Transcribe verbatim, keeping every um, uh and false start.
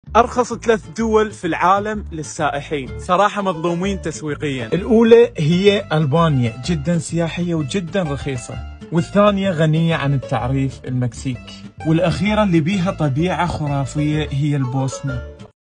أرخص ثلاث دول في العالم للسائحين، صراحة مظلومين تسويقيا. الأولى هي ألبانيا، جدا سياحية وجدا رخيصة. والثانية غنية عن التعريف، المكسيك. والأخيرة اللي بيها طبيعة خرافية هي البوسنة.